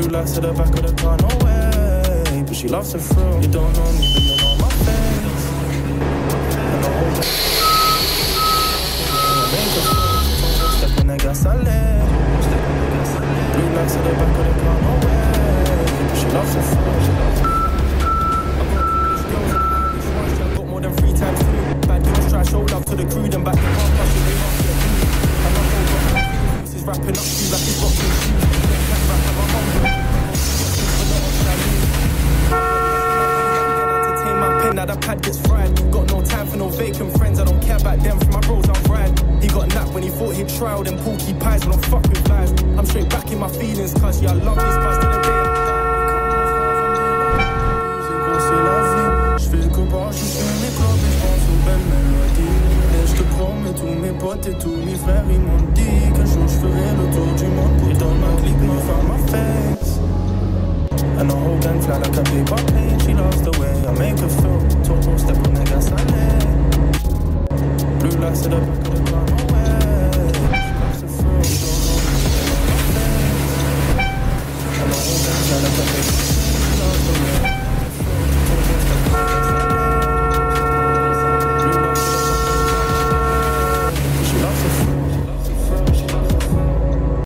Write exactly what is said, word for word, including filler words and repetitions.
Blue lights to the back of the car, no way. But she loves the thrill. You don't know me, but you know my face. And the whole thing. I make her feel. Step on the gas, I let. Blue lights to the back of the car, no way. But she loves the thrill. She loves the thrill. I got more than three times two. Bad girls try to show love to the crew, then back the car, plus you bring up to the crew. And my whole got is wrapping up shoes like it's boxing shoes. Entertain my pen, now the pad gets fried. Got no time for no vacant friends, I don't care about them. For my bros, I'll ride. He got napped when he thought he'd trial them porky pies, but don't fuck with lies. I'm straight back in my feelings, cause yeah, I love this bus to the day. J'fais que boire, je suis mes clubs et j'pense aux belles mélodies. Et j'te promets, tous mes potes et tous mes frères, ils m'ont dit qu'un jour j'ferai le tour du monde pour dans ma clique me faire ma face. And the whole gang fly like a paper plane. She loves the way I make her feel. Total step on the gas, I lay. Blue lights to the back of the car.